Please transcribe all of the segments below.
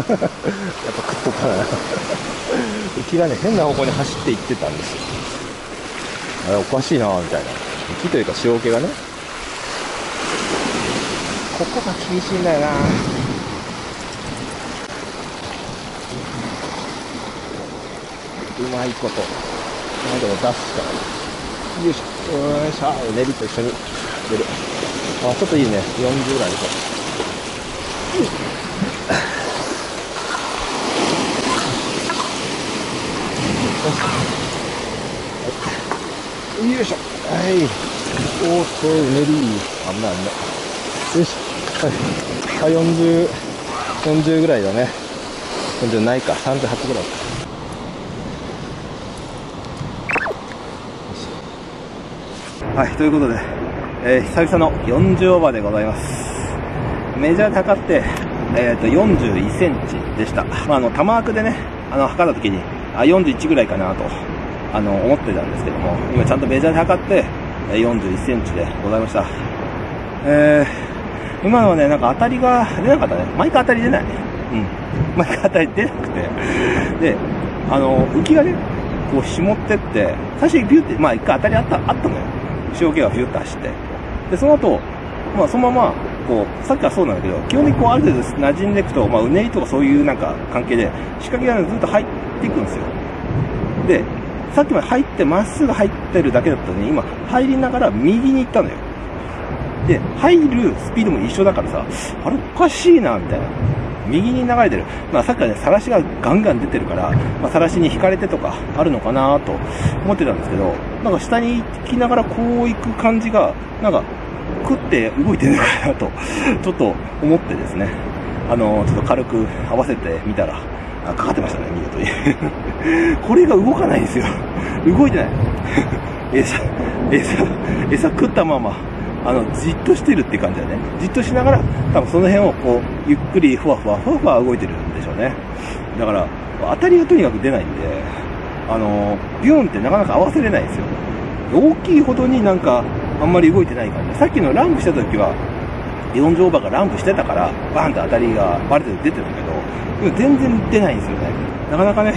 食っとったな。浮きがね、変な方向に走っていってたんですよ。あれおかしいなみたいな。浮きというか潮気がね、ここが厳しいんだよな。うまいこと、なんでも出すから。よいしょ、よいしょ、練りと一緒に出る。あ、ちょっといいね、40ぐらいでしょ。よいしょ、はい。おーっと、うねり、危ない危ない。よいしょ、はい、40ぐらいだね。40ないか、38ぐらいか。はい、ということで、久々の40オーバーでございます。メジャーで測って、41センチでした。まあ、タマークでね、測った時に、41ぐらいかなと、思ってたんですけども、今ちゃんとメジャーで測って、41センチでございました。今のはね、なんか当たりが出なかったね。毎回当たり出ない。うん。毎回当たり出なくて。で、浮きがね、こう絞ってって、最初にビューって、まあ一回当たりあったのよ。潮気がビューって走って。で、その後、まあそのまま、こう、さっきはそうなんだけど、基本的にこうある程度馴染んでいくと、まあうねりとかそういうなんか関係で、仕掛けが、ね、ずっと入っていくんですよ。で、さっきまで入って、まっすぐ入ってるだけだったのに、今、入りながら右に行ったのよ。で、入るスピードも一緒だからさ、あれおかしいな、みたいな。右に流れてる。まあさっきはね、さらしがガンガン出てるから、まあさらしに引かれてとかあるのかなと思ってたんですけど、なんか下に行きながらこう行く感じが、なんか、食って動いてるのかなと、ちょっと思ってですね、ちょっと軽く合わせてみたら、かかってましたね、見事に。これが動かないんですよ。動いてない。餌食ったまま、じっとしてるって感じだね。じっとしながら、多分その辺をこう、ゆっくりふわふわ動いてるんでしょうね。だから、当たりがとにかく出ないんで、ビューンってなかなか合わせれないんですよ。大きいほどになんか、あんまり動いてない感じ。さっきのランプした時は、40オーバーがランプしてたから、バーンって当たりがバレて出てたけど、全然出ないんですよね。なかなかね、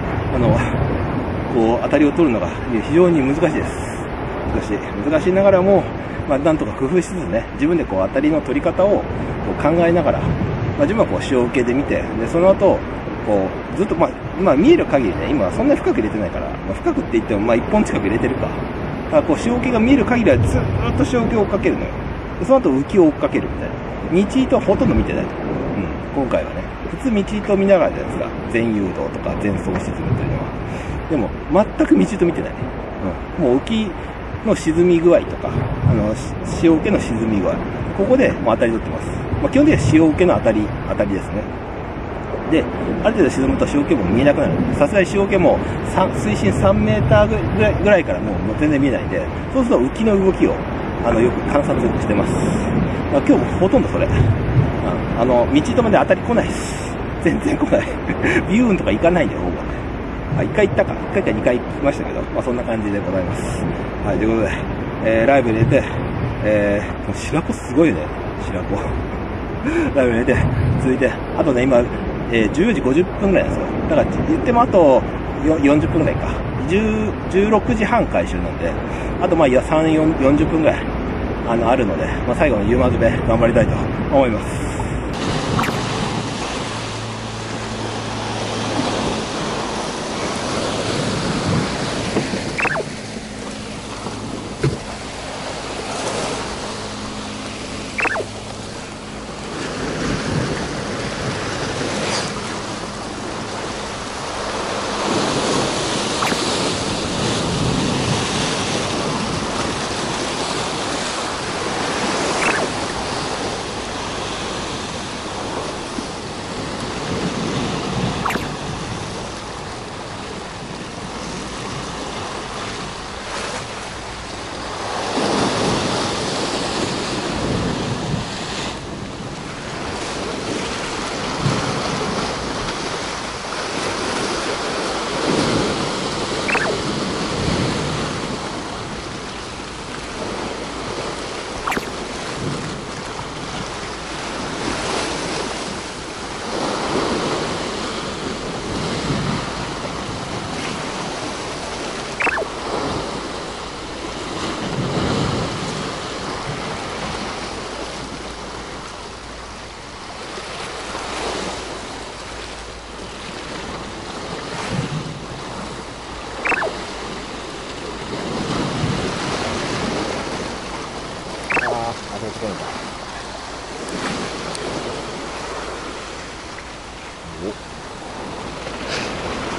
こう、当たりを取るのが非常に難しいです。難しいながらも、まあ、なんとか工夫しつつね、自分でこう、当たりの取り方をこう考えながら、まあ、自分はこう、潮受けで見て、で、その後、こう、ずっと、まあ、見える限りね、今はそんなに深く入れてないから、まあ、深くって言っても、まあ、1本近く入れてるか。だからこう、潮受けが見える限りはずーっと潮受けを追っかけるのよ。で、その後浮きを追っかけるみたいな。道糸はほとんど見てない。今回はね、普通道糸を見ながらじゃないですか。全誘導とか全送沈むというのは。でも、全く道糸見てない。もう浮きの沈み具合とか、潮受けの沈み具合。ここでもう当たり取ってます。まあ、基本的には潮受けの当たりですね。で、ある程度沈むと潮受けも見えなくなる。さすがに潮受けも水深3メーターぐらいからもう全然見えないんで、そうすると浮きの動きを、よく観察してます。まあ、今日もほとんどそれ。道糸まで当たり来ないです。全然来ない。ビューンとか行かないんだよ、ほぼ。1回行ったか。1回か2回行きましたけど、まあそんな感じでございます。はい、ということで、ライブ入れて、白子すごいね、白子。ライブ入れて、続いて、あとね、今、10時50分ぐらいなんですよ。だから言ってもあと40分ぐらいか。16時半回収なんで、あとまあ40分ぐらい、あるので、まあ最後の夕まずべ頑張りたいと思います。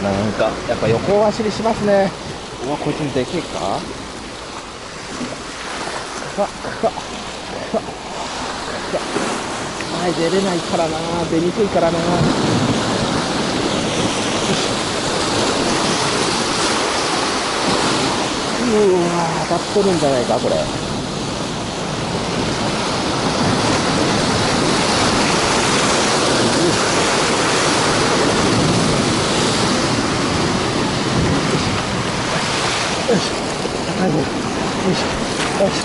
なんかやっぱ横走りしますね。うわ、こいつもでけえか。前出れないからな、出にくいからな。うわ、当たっとるんじゃないかこれ。よし、高いね。よし、よし、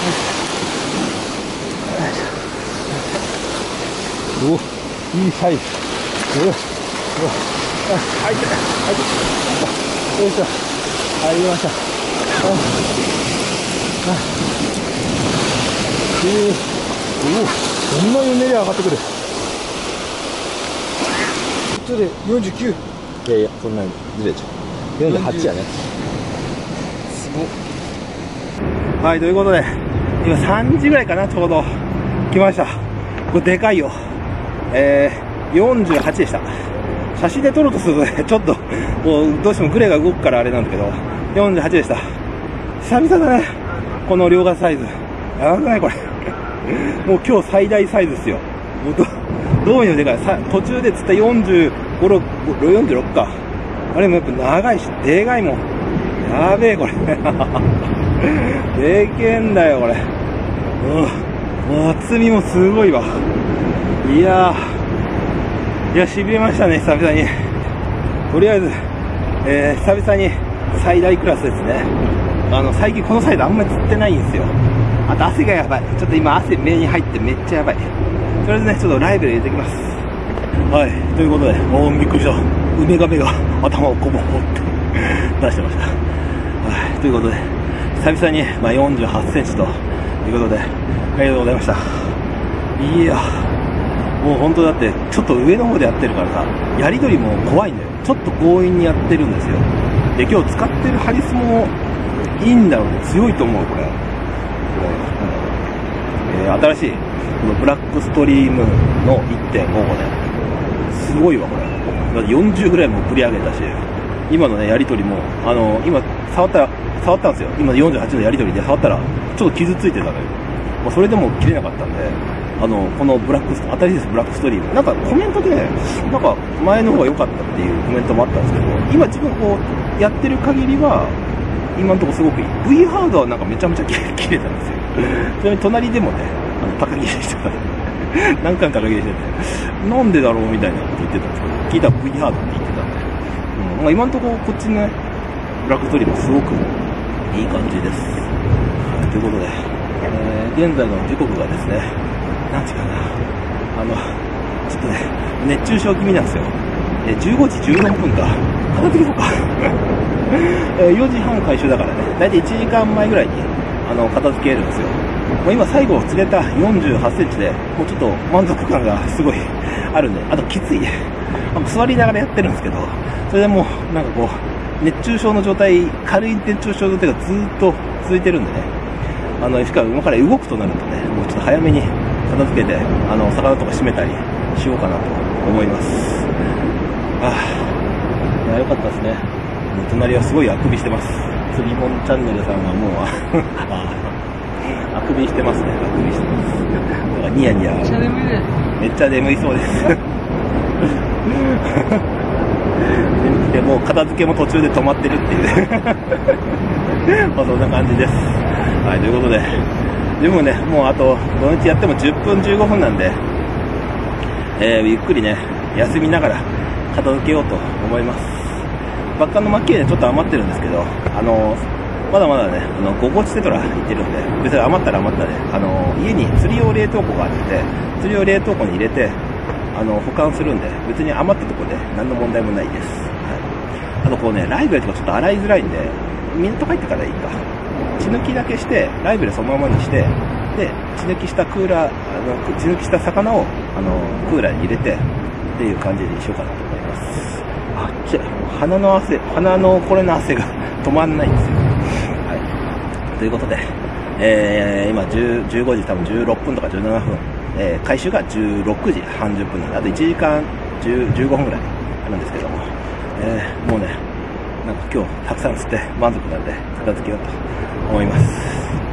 お、いいサイズ。入って、よいしょ、入りました。こんなにうねり上がってくる。ちょっとで49。いやいや、そんなにずれちゃう。48やね。すごっ。はい、ということで、今3時ぐらいかな、ちょうど来ました。これでかいよ。48でした。写真で撮ろうとするとね、ちょっとこうどうしてもグレが動くからあれなんだけど、48でした。久々だね、この両肩サイズ。やばくないこれ。もう今日最大サイズですよ。もうどういうのでかい。途中で釣った45、46か。あれもやっぱ長いし、でかいもん。やべえこれ。でけえんだよこれ。もう厚みもすごいわ。いや痺れましたね、久々に。とりあえず、久々に最大クラスですね。最近このサイズあんまり釣ってないんですよ。あと汗がやばい。ちょっと今汗目に入ってめっちゃやばい。とりあえずね、ちょっとライブル入れてきます。はい、ということで、びっくりした。ウメガメが頭をこぼって出してました。はい、ということで、久々に、48センチということで、ありがとうございました。いや、もう本当だって、ちょっと上の方でやってるからさ、やり取りも怖いんだよ。ちょっと強引にやってるんですよ。で、今日使ってるハリスもいいんだろうね。強いと思う、これ。新しい、このブラックストリームの 1.5 号ね。すごいわ、これ。だって40ぐらいも振り上げたし、今のね、やり取りも、今、触ったんですよ。今の48のやり取りで触ったら、ちょっと傷ついてたのよ。それでも切れなかったんで、この新しいです、ブラックストリーム。なんかコメントで、なんか前の方が良かったっていうコメントもあったんですけど、今自分こう、やってる限りは、今のところすごくいい。V ハードはなんかめちゃめちゃ切れたんですよ。ちなみに隣でもね、高切れしてた。何回か高切れしてて、なんでだろうみたいなこと言ってたんですけど、聞いたら V ハードって言ってたんで、今のところこっちのね、ブラックストリームすごくいい感じです。ということで、現在の時刻がですね、何時かな、ちょっとね、熱中症気味なんですよ。15時14分か。片付けそうか。4時半回収だからね、だいたい1時間前ぐらいに、片付けるんですよ。もう今最後釣れた48センチで、もうちょっと満足感がすごいあるんで、あときついね。座りながらやってるんですけど、それでもう、なんかこう、熱中症の状態、軽い熱中症の状態がずっと続いてるんでね、しかも今から動くとなるとね、もうちょっと早めに片付けて、魚とか締めたりしようかなと思います。いや、よかったですね。隣はすごいあくびしてます。釣りもんチャンネルさんはもうあくびしてますね。あくびしてます。なんかニヤニヤ。めっちゃ眠いです。めっちゃ眠いそうです。でもう片付けも途中で止まってるっていうそんな感じです。はい、ということで、自分もね、もうあと土日やっても10分15分なんで、ゆっくりね、休みながら片付けようと思います。バッカのマッキーでちょっと余ってるんですけど、まだまだね、5号地テトラ行ってるんで、別に余ったら余ったで、家に釣り用冷凍庫があって、釣り用冷凍庫に入れて、保管するんで、別に余ったところで何の問題もないです。はい、あとこうね、ライブレとかちょっと洗いづらいんで、港帰ってからいいか。血抜きだけして、ライブレそのままにして、で、血抜きした血抜きした魚を、クーラーに入れて、っていう感じにしようかなと思います。あっちゃ、鼻のこれの汗が止まんないんですよ。はい。ということで、今15時多分16分とか17分、回収が16時30分なんで、あと1時間15分ぐらいあるんですけども、 もうね、なんか今日たくさん釣って満足なんで片付けようと思います。